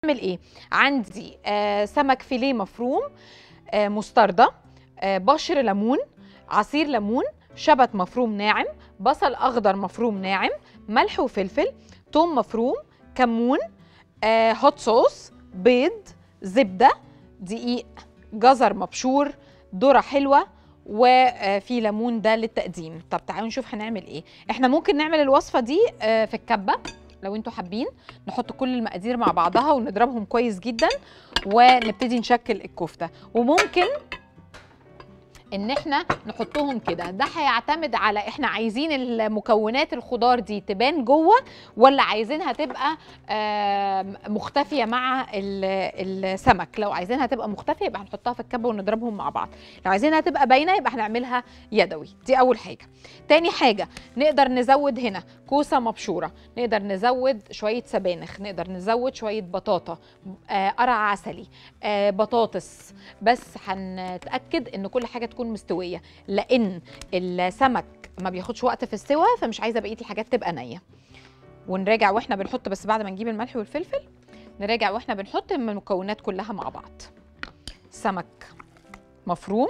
هنعمل ايه؟ عندي سمك فيليه مفروم، مستردة، بشر ليمون، عصير ليمون، شبت مفروم ناعم، بصل اخضر مفروم ناعم، ملح وفلفل، توم مفروم، كمون، هوت صوص، بيض، زبده، دقيق، جزر مبشور، ذره حلوه، وفي ليمون ده للتقديم. طب تعالوا نشوف هنعمل ايه. احنا ممكن نعمل الوصفه دي في الكبه لو انتوا حابين، نحط كل المقادير مع بعضها ونضربهم كويس جدا ونبتدي نشكل الكفته. وممكن ان احنا نحطهم كده، ده هيعتمد على احنا عايزين المكونات الخضار دي تبان جوه ولا عايزينها تبقى مختفيه مع السمك. لو عايزينها تبقى مختفيه يبقى هنحطها في الكبه ونضربهم مع بعض، لو عايزينها تبقى باينه يبقى هنعملها يدوي. دي اول حاجه. تاني حاجه، نقدر نزود هنا كوسه مبشوره، نقدر نزود شويه سبانخ، نقدر نزود شويه بطاطا، قرع عسلي، بطاطس، بس هنتاكد ان كل حاجه تكون مستويه لان السمك ما بياخدش وقت في السوى، فمش عايزه بقيه الحاجات تبقى نيه. ونراجع واحنا بنحط، بس بعد ما نجيب الملح والفلفل نراجع واحنا بنحط المكونات كلها مع بعض. سمك مفروم،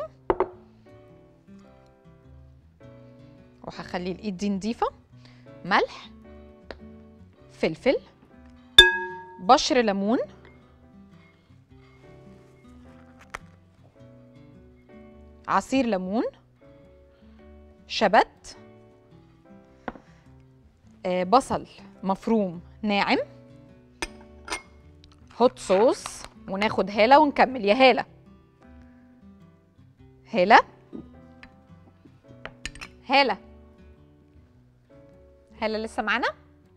وهخلي الايد دي نضيفه، ملح، فلفل، بشر ليمون، عصير ليمون، شبت، بصل مفروم ناعم، هوت صوص، وناخد هالة ونكمل. يا هالة، هالة، هالة، هالة لسه معانا؟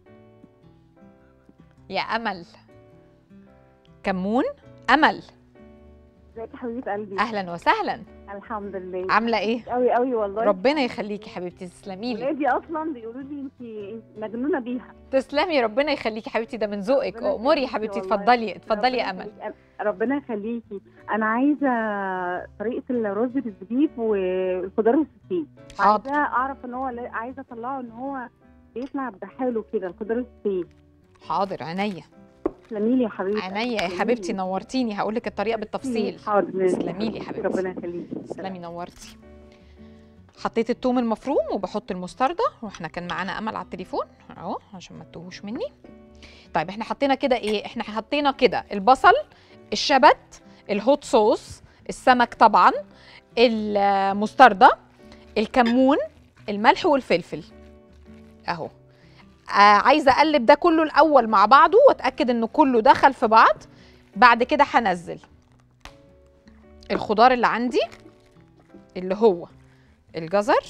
يا أمل، كمون، أمل، ازيك يا حبيبه قلبي؟ أهلا وسهلا. الحمد لله. عاملة إيه؟ قوي قوي والله. ربنا يخليكي حبيبتي، تسلمي لي. ولادي اصلا بيقولوا لي انت مجنونه بيها. تسلمي، ربنا يخليكي حبيبتي، ده من ذوقك. اموري يا حبيبتي، اتفضلي اتفضلي يا أمل. ربنا يخليكي. انا عايزه طريقه الرز بالزبيب والخضار والسوسيس. عايزه اعرف ان هو عايزه اطلعه ان هو بيطلع بحاله كده الخضار والسوسيس. حاضر، عينيا. تسلمي لي يا حبيبتي. عينيا يا حبيبتي، نورتيني. هقول لك الطريقه بالتفصيل. حاضر. تسلمي لي يا حبيبتي، ربنا يخليكي. تسلمي، نورتي. حطيت الثوم المفروم وبحط المستردة، واحنا كان معانا امل على التليفون اهو عشان ما تتوهوش مني. طيب احنا حطينا كده ايه؟ احنا حطينا كده البصل، الشبت، الهوت صوص، السمك طبعا، المستردة، الكمون، الملح والفلفل اهو. عايزه اقلب ده كله الاول مع بعضه واتاكد انه كله دخل في بعض. بعد كده هنزل الخضار اللي عندي اللي هو الجزر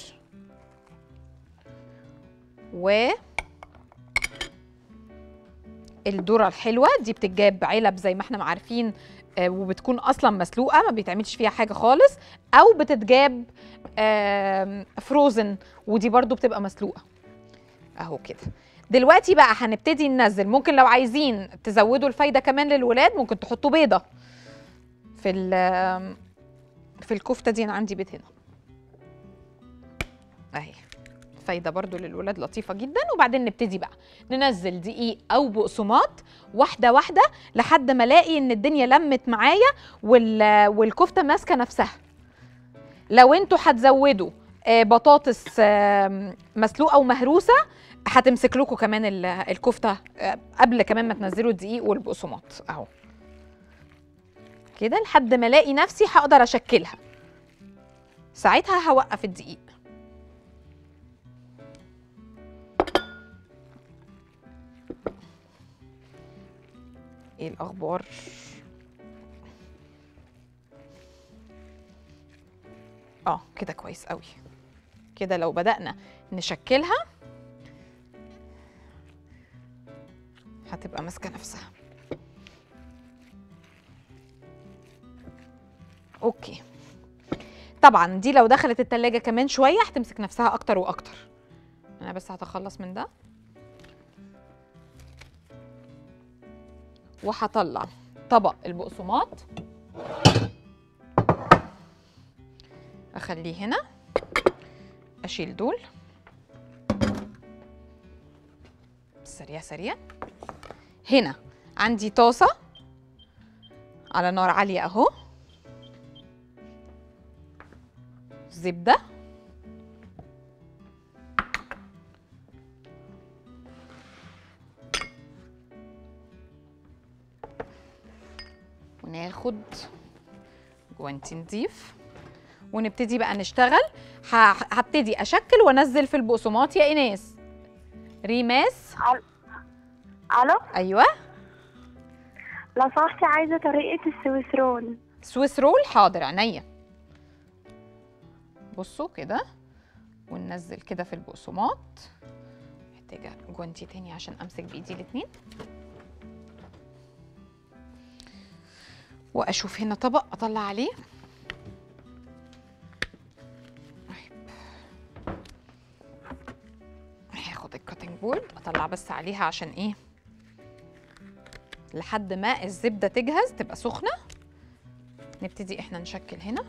والذرة الحلوة دي، بتتجاب علب زي ما احنا عارفين، وبتكون اصلا مسلوقة ما بيتعملش فيها حاجة خالص، او بتتجاب فروزن ودي برضو بتبقى مسلوقة اهو كده. دلوقتي بقى هنبتدي ننزل. ممكن لو عايزين تزودوا الفايدة كمان للولاد ممكن تحطوا بيضة في الكفتة دي. انا عندي بيض هنا اهي، فايدة برضو للولاد لطيفة جدا. وبعدين نبتدي بقى ننزل دقيق او بقسماط واحدة واحدة لحد ما الاقي ان الدنيا لمت معايا والكفتة ماسكة نفسها. لو انتوا هتزودوا بطاطس مسلوقة ومهروسة هتمسك لكم كمان الكفتة قبل كمان ما تنزلوا الدقيق والبقسماط اهو كده، لحد ما الاقي نفسي هقدر اشكلها. ساعتها هوقف الدقيق. ايه الاخبار؟ كده كويس قوي كده. لو بدأنا نشكلها هتبقى ماسكه نفسها. اوكي، طبعا دي لو دخلت التلاجة كمان شويه هتمسك نفسها اكتر واكتر. انا بس هتخلص من ده وهطلع طبق البقسماط اخليه هنا، اشيل دول سريع سريع. هنا عندي طاسه على نار عاليه اهو. زبده، وناخد جوانتي نضيف ونبتدي بقى نشتغل. هبتدي اشكل وانزل في البقسماط يا ايناس. ريماس. الو. ايوه لو سمحتي عايزه طريقه السويس رول. سويس رول، حاضر عينيا. بصوا كده وننزل كده في البقسماط. محتاجه جوانتي تاني عشان امسك بايدي الاتنين. واشوف هنا طبق اطلع عليه. هاخد الكاتنج بورد اطلع بس عليها عشان ايه، لحد ما الزبده تجهز تبقى سخنه. نبتدي احنا نشكل هنا.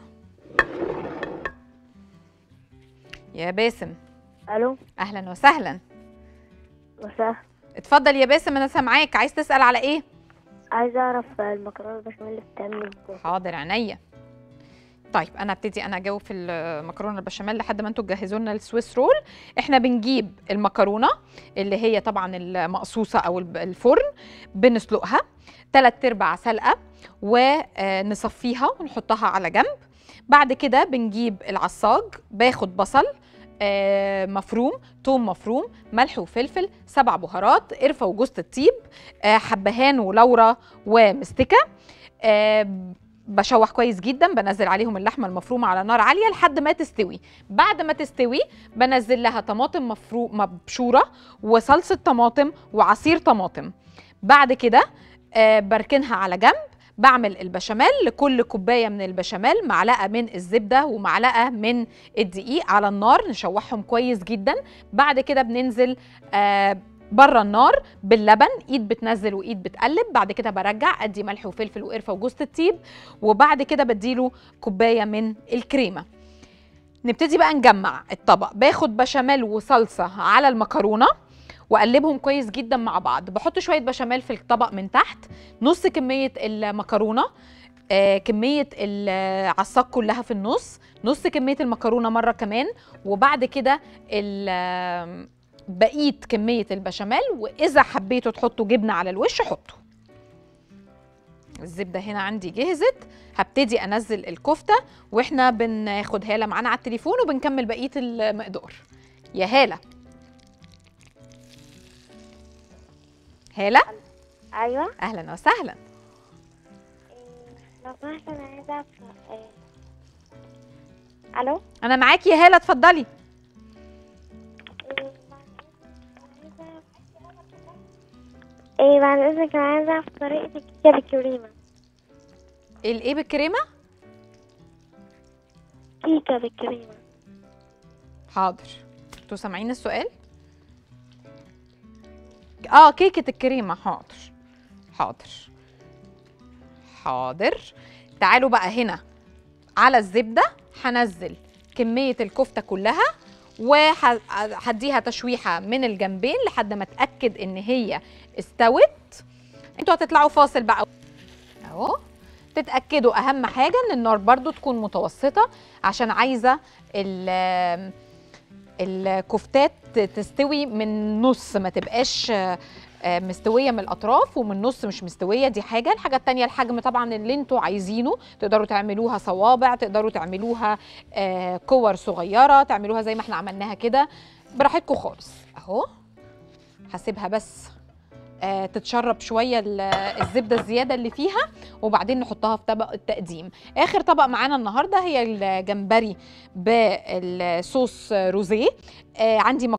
يا باسم. الو. اهلا وسهلا. وسهلا. اتفضل يا باسم، انا سامعاك. عايز تسال على ايه؟ عايزه اعرف المكرونه البشاميل اللي بتعمل ازاي. حاضر عينيا. طيب انا ابتدي انا اجاوب في المكرونه البشاميل لحد ما انتوا تجهزوا لنا السويس رول. احنا بنجيب المكرونه اللي هي طبعا المقصوصه او الفرن، بنسلقها 3/4 سلقه ونصفيها ونحطها على جنب. بعد كده بنجيب العصاج، باخد بصل مفروم، توم مفروم، ملح وفلفل، 7 بهارات، قرفه وجوز الطيب، حبهان ولورا ومستكه. بشوح كويس جدا، بنزل عليهم اللحمه المفرومه على نار عاليه لحد ما تستوي. بعد ما تستوي بنزل لها طماطم مبشوره وصلصه طماطم وعصير طماطم. بعد كده بركنها على جنب. بعمل البشاميل. لكل كوبايه من البشاميل معلقه من الزبده ومعلقه من الدقيق على النار، نشوحهم كويس جدا. بعد كده بننزل بره النار باللبن، ايد بتنزل وايد بتقلب. بعد كده برجع ادي ملح وفلفل وقرفه وجوز الطيب، وبعد كده بديله كوبايه من الكريمه. نبتدي بقى نجمع الطبق. باخد بشاميل وصلصه على المكرونه واقلبهم كويس جدا مع بعض. بحط شويه بشاميل في الطبق من تحت، نص كميه المكرونه، كميه العصاج كلها في النص، نص كميه المكرونه مره كمان، وبعد كده بقيه كميه البشاميل. واذا حبيتوا تحطوا جبنه على الوش حطوا. الزبده هنا عندي جهزت. هبتدي انزل الكفته واحنا بناخد هاله معانا على التليفون وبنكمل بقيه المقدار. يا هاله. هاله. ايوه. اهلا وسهلا. لو سمحت انا عايزه اعرف. الو. انا معاكي يا هاله، اتفضلي. بعد اذنك انا عايزه اعرف طريقه الكيكه بالكريمه. الايه بالكريمه؟ كيكه بالكريمه. حاضر. انتوا سامعين السؤال؟ كيكه الكريمه. حاضر حاضر حاضر. تعالوا بقى هنا على الزبده. هنزل كميه الكفته كلها وهديها تشويحه من الجنبين لحد ما اتاكد ان هي استوت. انتوا هتطلعوا فاصل بقى اهو. تتاكدوا اهم حاجه ان النار برضو تكون متوسطه، عشان عايزه الكفتات تستوي من نص، ما تبقاش مستويه من الاطراف ومن النص مش مستويه. دي حاجه. الحاجه الثانيه الحجم طبعا اللي انتوا عايزينه. تقدروا تعملوها صوابع، تقدروا تعملوها كور صغيره، تعملوها زي ما احنا عملناها كده، براحتكم خالص. اهو هسيبها بس تتشرب شويه الزبده الزياده اللي فيها، وبعدين نحطها في طبق التقديم. اخر طبق معانا النهارده هي الجمبري بالصوص روزيه. عندي